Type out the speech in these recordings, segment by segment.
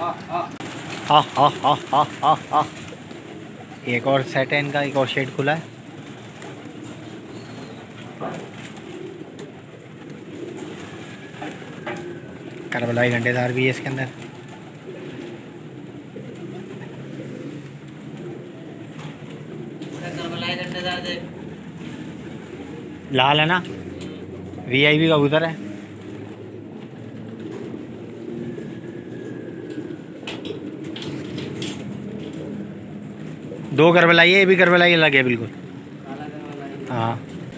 एक और सेट है इनका, एक और शेड खुला है। करबलाई घंटेदार भी है इसके अंदर। करबलाई घंटेदार दे, लाल है ना, वीआईपी कबूतर है। दो करबलाई है, ये भी करबलाई अलग है बिल्कुल। हाँ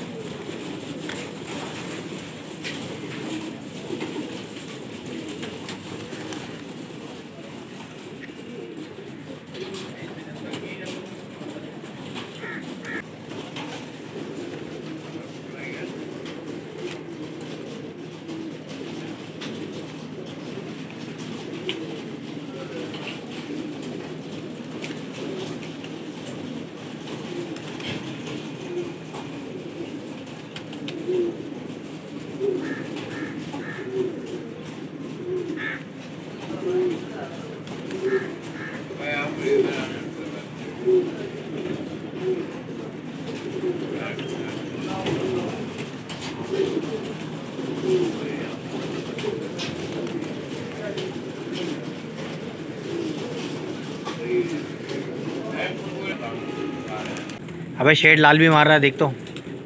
अबे शेड लाल भी मार रहा है, देख तो।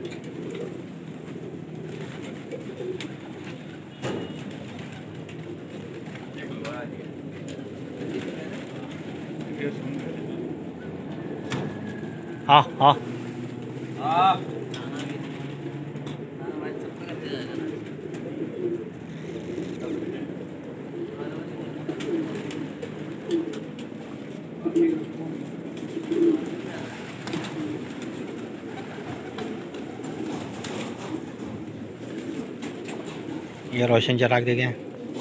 हाँ हाँ ये रोशन चराग देखें।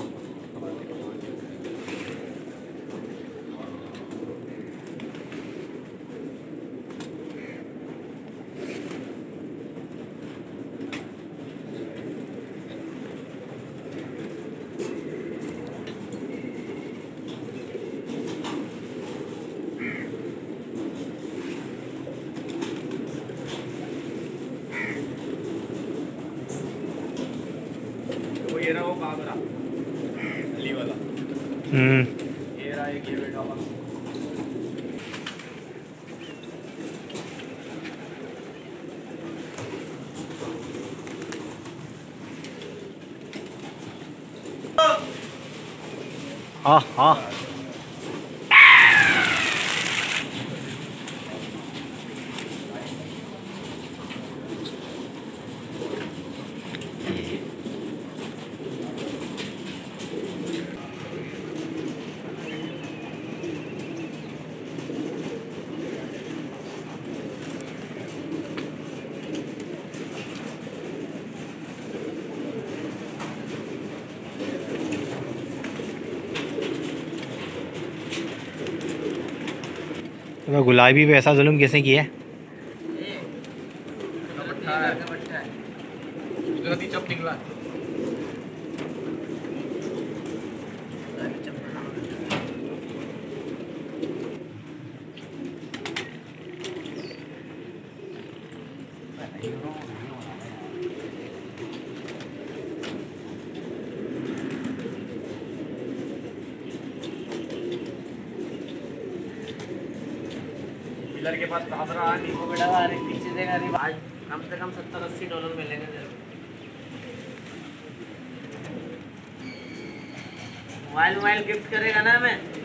ये रहा वो कागरा अली वाला। ये रहा एक ये बैठा हुआ। हाँ हाँ तो गुलाबी पे ऐसा जुल्म किसने किया है? चप निकला। पिलर के पास काबरा नहीं वो बेटा आ रही पीछे देगा। अरे भाई कम से कम $70-80 मिलेंगे तेरे को। मोबाइल गिफ्ट करेगा ना हमें।